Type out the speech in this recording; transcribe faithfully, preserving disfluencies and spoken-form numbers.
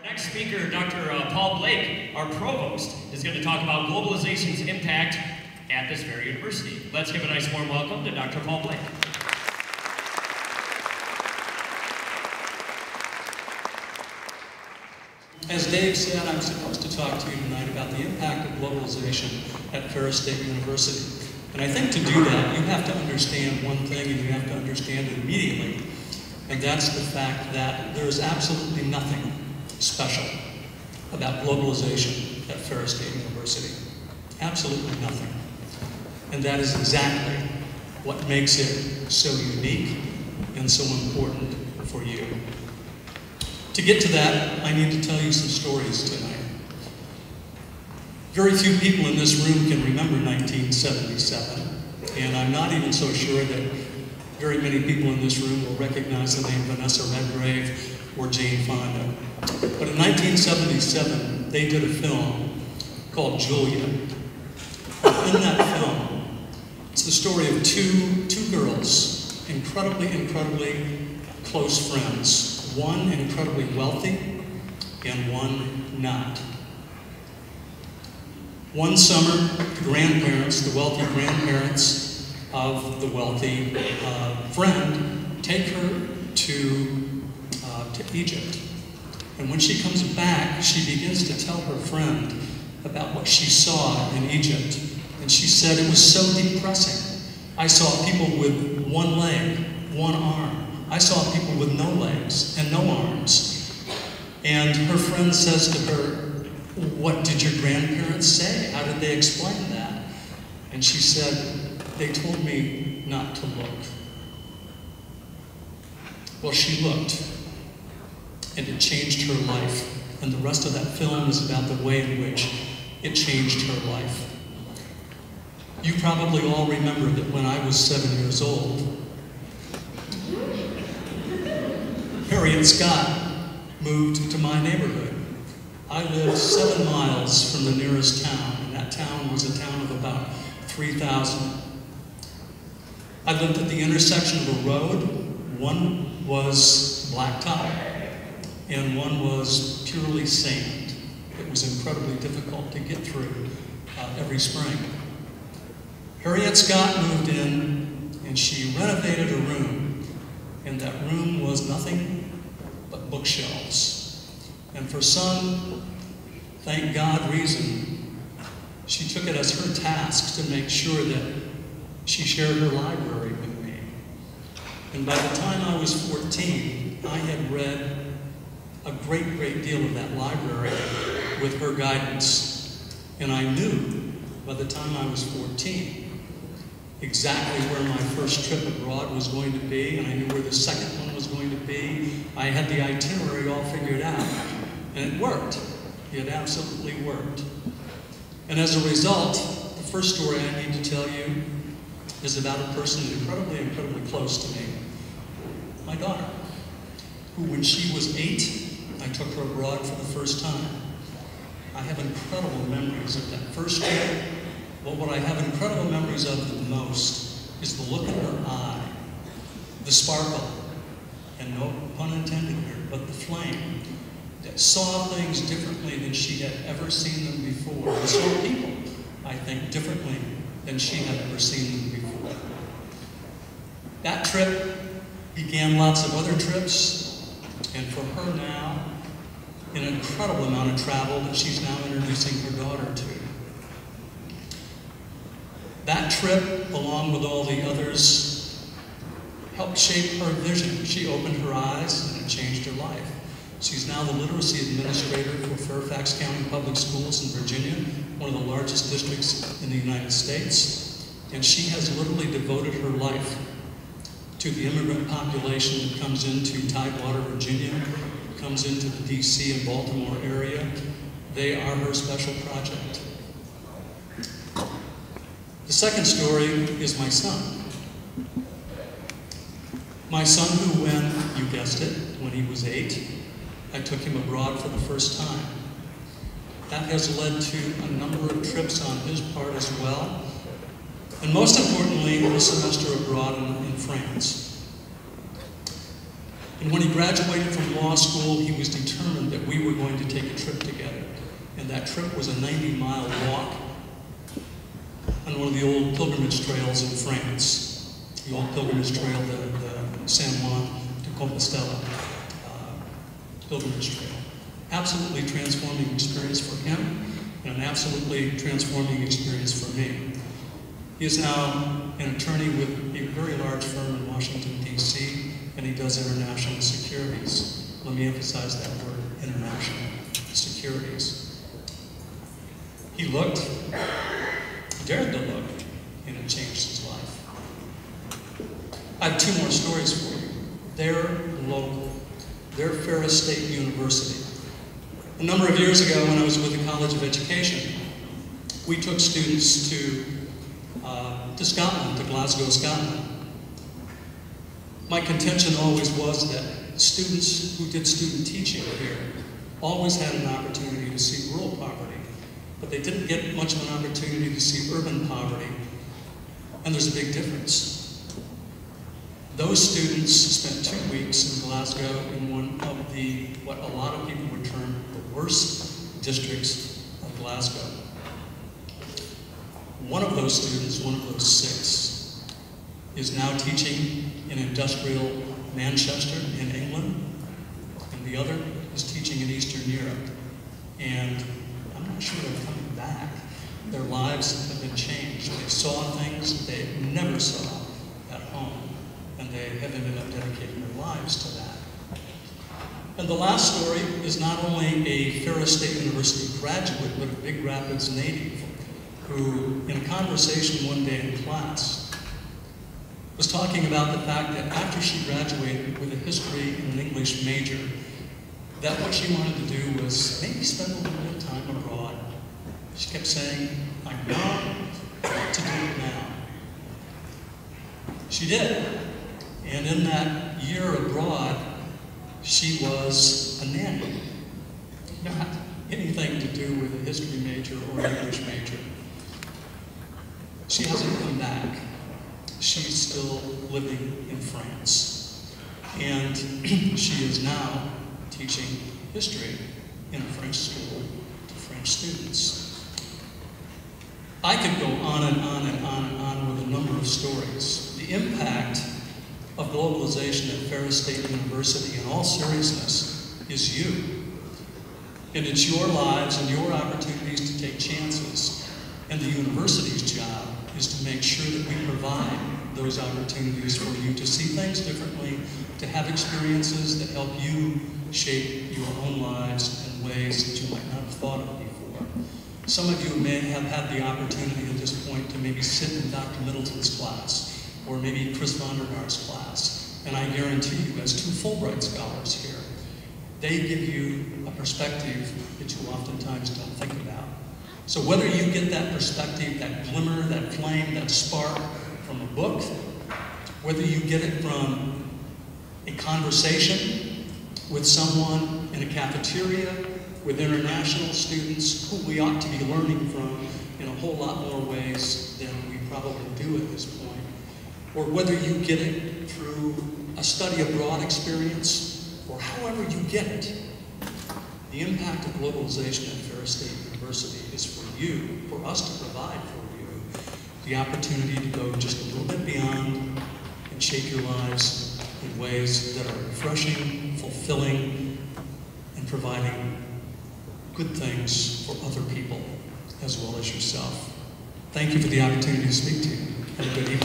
Next speaker, Doctor Uh, Paul Blake, our provost, is going to talk about globalization's impact at this very university. Let's give a nice warm welcome to Doctor Paul Blake. As Dave said, I'm supposed to talk to you tonight about the impact of globalization at Ferris State University. And I think to do that, you have to understand one thing, and you have to understand it immediately, and that's the fact that there is absolutely nothing special about globalization at Ferris State University. Absolutely nothing. And that is exactly what makes it so unique and so important for you. To get to that, I need to tell you some stories tonight. Very few people in this room can remember nineteen seventy-seven, and I'm not even so sure that very many people in this room will recognize the name Vanessa Redgrave or Jane Fonda. But in nineteen seventy-seven, they did a film called Julia. In that film, it's the story of two, two girls, incredibly, incredibly close friends. One incredibly wealthy and one not. One summer, the grandparents, the wealthy grandparents of the wealthy uh, friend, take her to, uh, to Egypt. And when she comes back, she begins to tell her friend about what she saw in Egypt. And she said, it was so depressing. I saw people with one leg, one arm. I saw people with no legs and no arms. And her friend says to her, what did your grandparents say? How did they explain that? And she said, they told me not to look. Well, she looked, and it changed her life. And the rest of that film is about the way in which it changed her life. You probably all remember that when I was seven years old, Harriet Scott moved to my neighborhood. I lived seven miles from the nearest town, and that town was a town of about three thousand. I lived at the intersection of a road. One was blacktop, and one was purely sand. It was incredibly difficult to get through uh, every spring. Harriet Scott moved in, and she renovated a room, and that room was nothing but bookshelves. And for some, thank God reason, she took it as her task to make sure that she shared her library with me. And by the time I was fourteen, I had read a great, great deal of that library with her guidance. And I knew, by the time I was fourteen, exactly where my first trip abroad was going to be, and I knew where the second one was going to be. I had the itinerary all figured out, and it worked. It absolutely worked. And as a result, the first story I need to tell you is about a person incredibly, incredibly close to me, my daughter, who when she was eight, I took her abroad for the first time. I have incredible memories of that first trip. But what I have incredible memories of the most is the look in her eye, the sparkle, and no pun intended here, but the flame that saw things differently than she had ever seen them before, and saw people, I think, differently than she had ever seen them before. That trip began lots of other trips, and for her now, an incredible amount of travel that she's now introducing her daughter to. That trip, along with all the others, helped shape her vision. She opened her eyes and it changed her life. She's now the literacy administrator for Fairfax County Public Schools in Virginia, one of the largest districts in the United States. And she has literally devoted her life to the immigrant population that comes into Tidewater, Virginia, comes into the D C and Baltimore area. They are her special project. The second story is my son. My son who, when, you guessed it, when he was eight, I took him abroad for the first time. That has led to a number of trips on his part as well, and most importantly, a semester abroad in, in France. And when he graduated from law school, he was determined that we were going to take a trip together. And that trip was a ninety mile walk on one of the old pilgrimage trails in France. The old pilgrimage trail, the, the San Juan de Compostela uh, pilgrimage trail. Absolutely transforming experience for him, and an absolutely transforming experience for me. He is now an attorney with a very large firm in Washington, D C, and he does international securities. Let me emphasize that word, international securities. He looked, dared to look, and it changed his life. I have two more stories for you. They're local. They're Ferris State University. A number of years ago, when I was with the College of Education, we took students to, uh, to Scotland, to Glasgow, Scotland. My contention always was that students who did student teaching here always had an opportunity to see rural poverty, but they didn't get much of an opportunity to see urban poverty. And there's a big difference. Those students spent two weeks in Glasgow in one of the, what a lot of people would term the worst districts of Glasgow. One of those students, one of those six, is now teaching in industrial Manchester in England, and the other is teaching in Eastern Europe. And I'm not sure they're coming back. Their lives have been changed. They saw things they never saw at home, and they have ended up dedicating their lives to that. And the last story is not only a Ferris State University graduate, but a Big Rapids native, who, in a conversation one day in class, was talking about the fact that after she graduated with a history and an English major, that what she wanted to do was maybe spend a little bit of time abroad. She kept saying, I'm young, I want to do it now. She did. And in that year abroad, she was a nanny. Not anything to do with a history major or an English major. She hasn't come back. She's still living in France. And she is now teaching history in a French school to French students. I could go on and on and on and on with a number of stories. The impact of globalization at Ferris State University, in all seriousness, is you. And it's your lives and your opportunities to take chances. And the university's job is to make sure that we provide those opportunities for you to see things differently, to have experiences that help you shape your own lives in ways that you might not have thought of before. Some of you may have had the opportunity at this point to maybe sit in Doctor Middleton's class, or maybe Chris Vondergaard's class, and I guarantee you, as two Fulbright scholars here, they give you a perspective that you oftentimes don't think about. So whether you get that perspective, that glimmer, that flame, that spark from a book, whether you get it from a conversation with someone in a cafeteria, with international students who we ought to be learning from in a whole lot more ways than we probably do at this point, or whether you get it through a study abroad experience, or however you get it, the impact of globalization at Ferris State University is for you, for us to provide for you, the opportunity to go just a little bit beyond and shape your lives in ways that are refreshing, fulfilling, and providing good things for other people as well as yourself. Thank you for the opportunity to speak to you. Have a good evening.